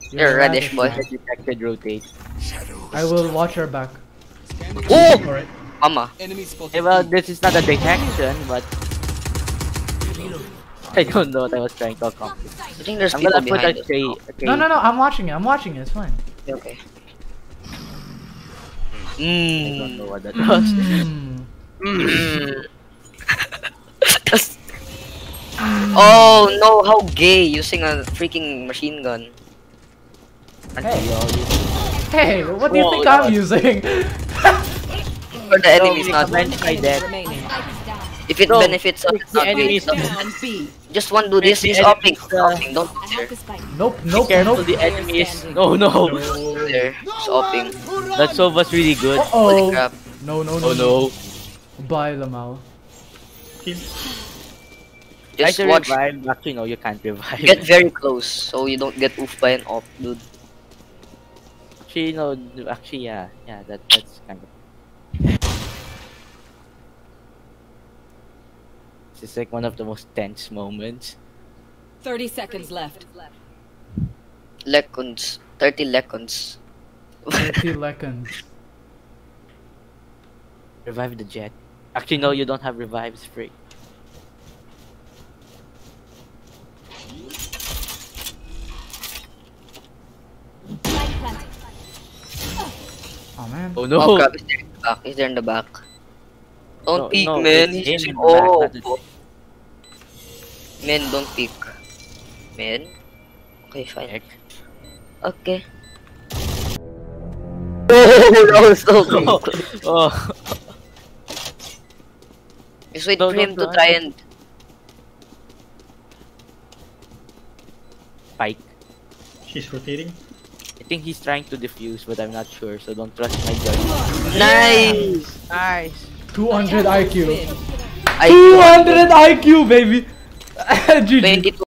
You're a radish boy. Detected rotate. I will watch your back. Oh! Alright. Mama. Okay, well, this is not a detection, but I don't know what I was trying to accomplish. I think there's I'm people gonna put behind a us. tree. Okay. No, I'm watching it. It's fine. Okay. I don't know what that was. Oh no, how gay using a freaking machine gun. Hey, what do you think I'm using? For the enemies, not if it benefits us, it's not great. Just one do this, he's upping. Don't do there. Nope. Careful, the enemy is... No. There, he's upping. That sove was really good. Holy crap. No. Oh no. Bye, Lamau. Just watch. Revive. Actually, no, you can't revive. Get very close so you don't get oofed by an op, dude. Actually, no. Actually, yeah. Yeah, that's kind of... This is like one of the most tense moments. 30 seconds left. Lekons. 30 lekons. 30 seconds. Revive the jet. Actually, no, you don't have revives, freak. Oh man. Oh no. Oh crap, he's there in the back. Don't peek, no, man. he's He's in using the back, oh. not the- Man, don't peek. Man. Okay, fine. Heck. Okay. Oh, that was so cool. Oh. Just wait No, for him to don't try and... Spike. She's rotating. I think he's trying to defuse, but I'm not sure, so don't trust my judgment. Nice! Nice! 200 IQ. I 200 IQ, baby! GG. 22